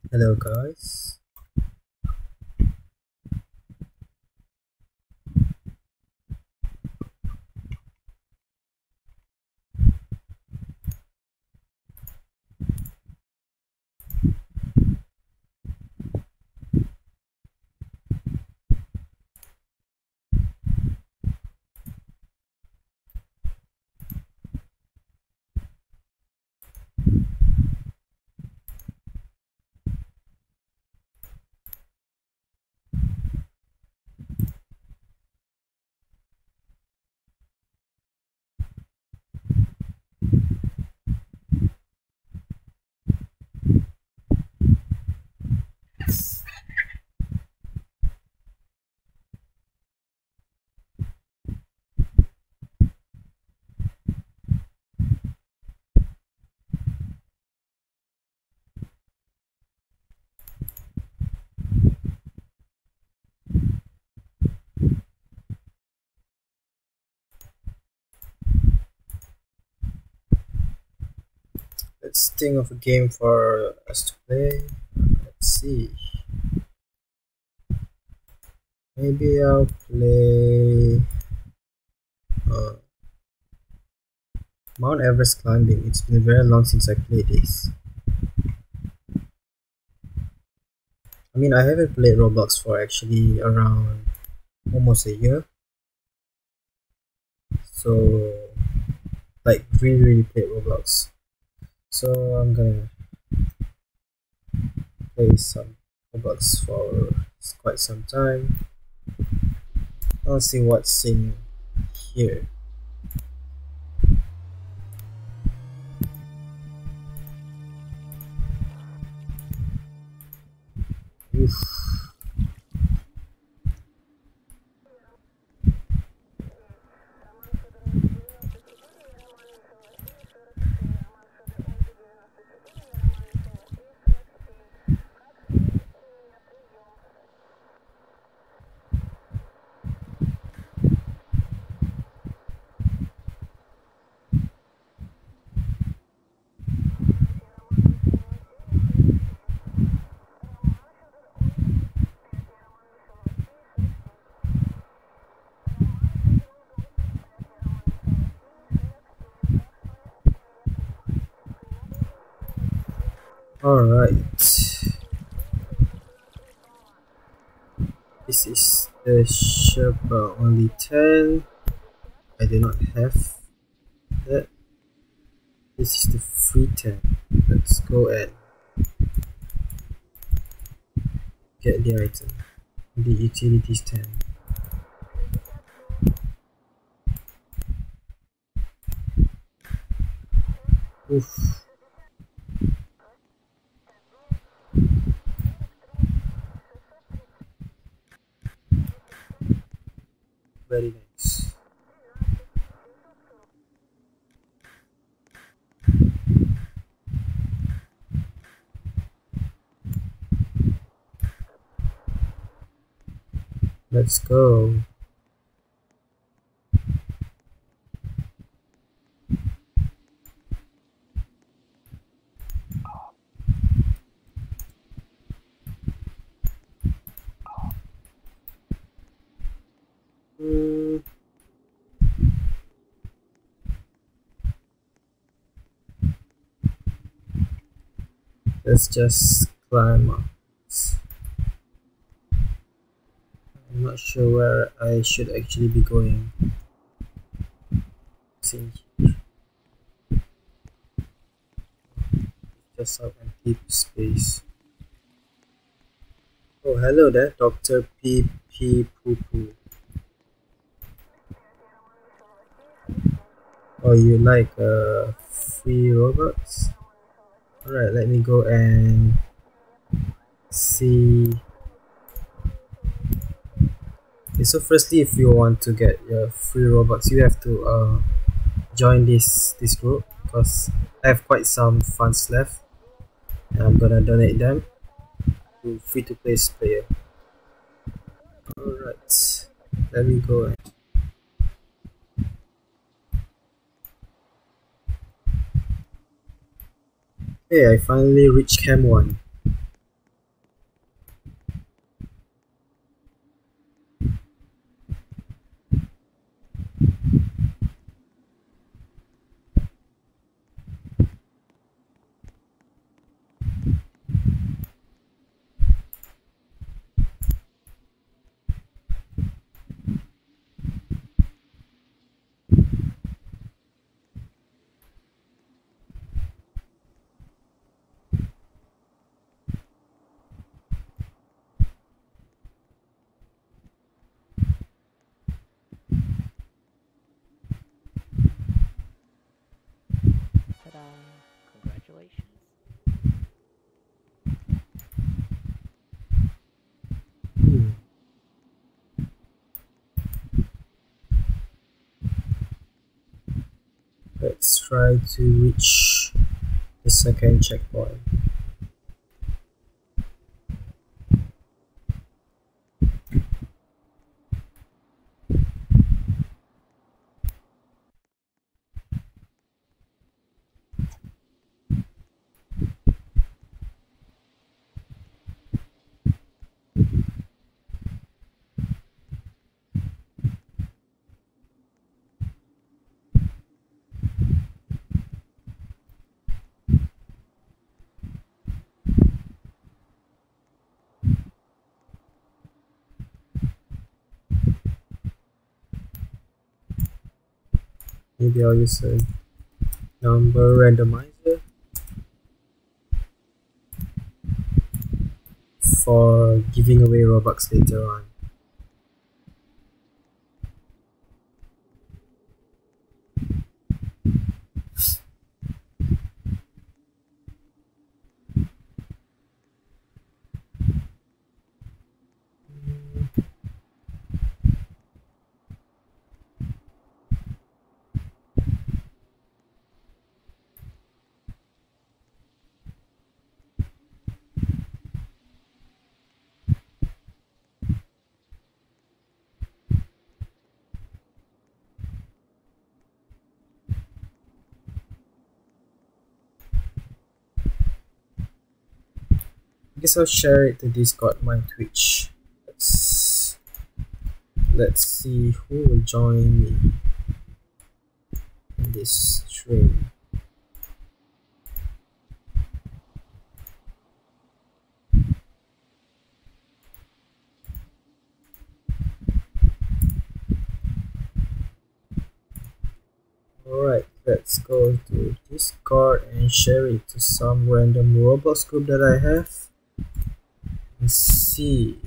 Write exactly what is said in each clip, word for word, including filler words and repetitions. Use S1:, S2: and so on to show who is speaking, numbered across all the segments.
S1: Hello guys. Let's think of a game for us to play. Let's see. Maybe I'll play uh, Mount Everest climbing. It's been very long since I played this. I mean, I haven't played Roblox for actually around almost a year. So, like, really, really played Roblox. So, I'm gonna play some Roblox for quite some time. I'll see what's in here. Oof. Alright, this is the Sherpa only ten. I do not have that. This is the free ten. Let's go and get the item. The utilities ten. Oof. Very nice. Let's go. Mm, let's just climb up. I'm not sure where I should actually be going. See, just some empty space. Oh, hello there, Doctor P P Poo Poo. Oh, you like uh, free robots? Alright, let me go and see. Okay, so firstly, if you want to get your free robots, you have to uh, join this this group because I have quite some funds left and I'm gonna donate them to free to play player. Alright, let me go and hey, I finally reached Cam one.
S2: Congratulations.
S1: Hmm. Let's try to reach the second checkpoint. Maybe I'll use a number randomizer for giving away Robux later on. I guess I'll share it to Discord, my Twitch. Let's, let's see who will join me in this stream. Alright, let's go to Discord and share it to some random Roblox group that I have. Let's see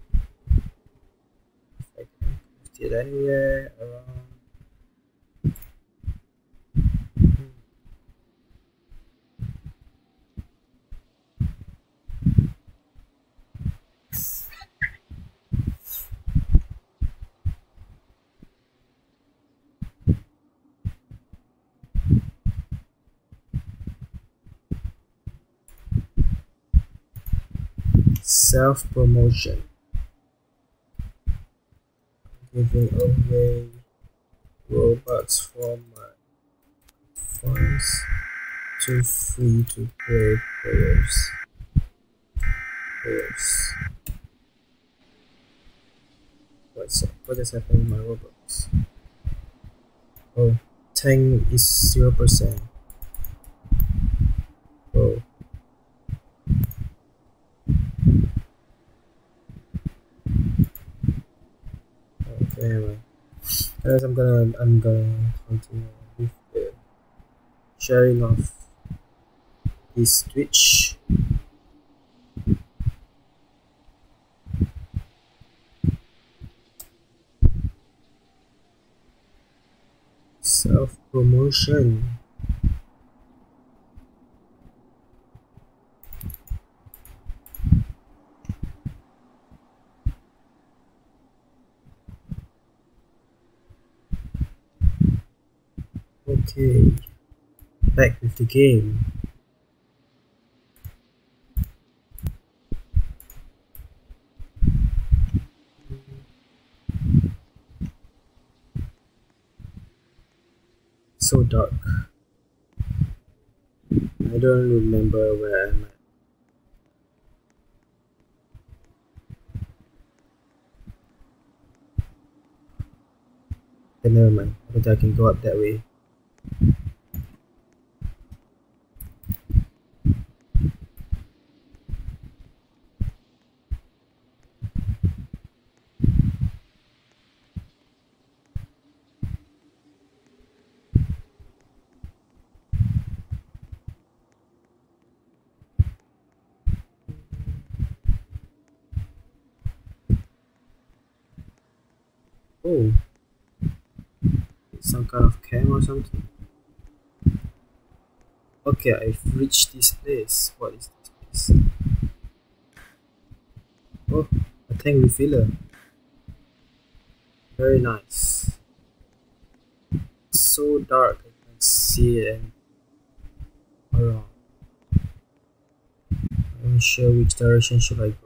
S1: if I can put it anywhere around. Self-promotion. Giving away Robux for my funds to free-to-play players. players. What's what is happening in my Robux? Oh, Tang is zero percent. Oh. Okay, anyway. Guys, I'm gonna I'm gonna continue with the sharing of this Twitch. Self-promotion. Okay, back with the game. So dark. I don't remember where I'm at. Okay, never mind. I think I can go up that way. Oh, it's some kind of cam or something. Okay, I've reached this place. What is this place? Oh, a tank refiller. Very nice. It's so dark I can't see it around. I'm not sure which direction should I go.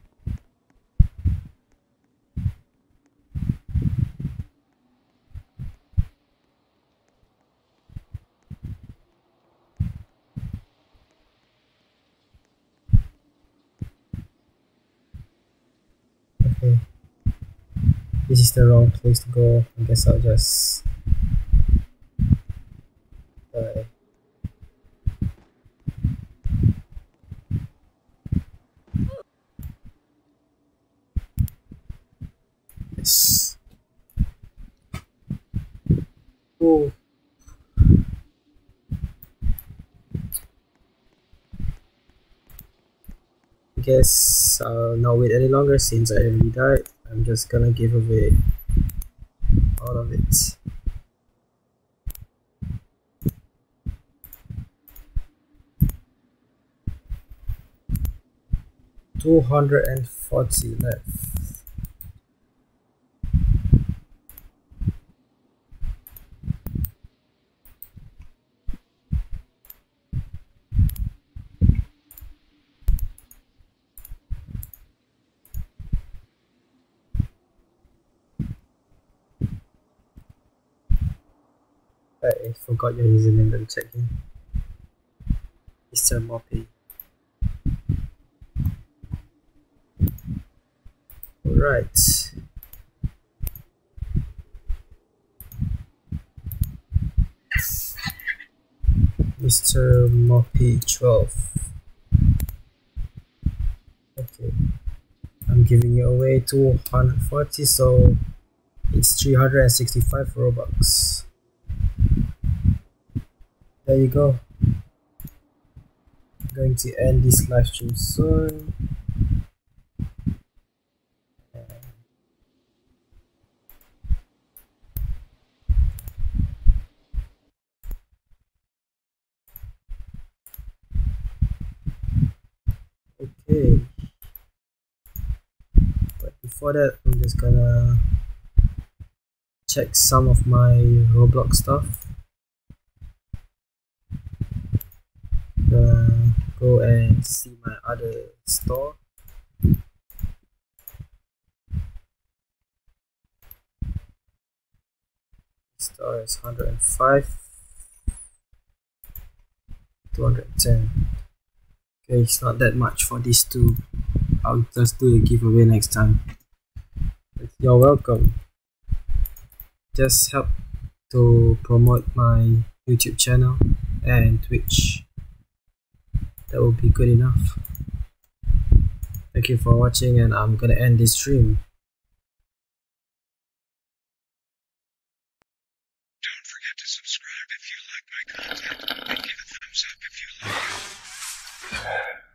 S1: Okay, this is the wrong place to go. I guess I'll just die. Yes. Oh, I guess I'll not wait any longer since I already died. I'm just gonna give away all of it. two hundred forty left. I forgot your username. Let me check in. Mister Moppy. Alright. Mister Moppy twelve. Okay. I'm giving you away two hundred forty, so it's three hundred sixty-five Robux. There you go. I'm going to end this live stream soon. Okay. But before that, I'm just gonna check some of my Roblox stuff. Gonna go and see my other store. Store is one hundred five, two hundred ten. Okay, it's not that much for these two. I'll just do a giveaway next time. But you're welcome. Just help to promote my YouTube channel and Twitch. That will be good enough. Thank you for watching, and I'm gonna end this stream.
S2: Don't forget to subscribe if you like my content and give a thumbs up if you like it.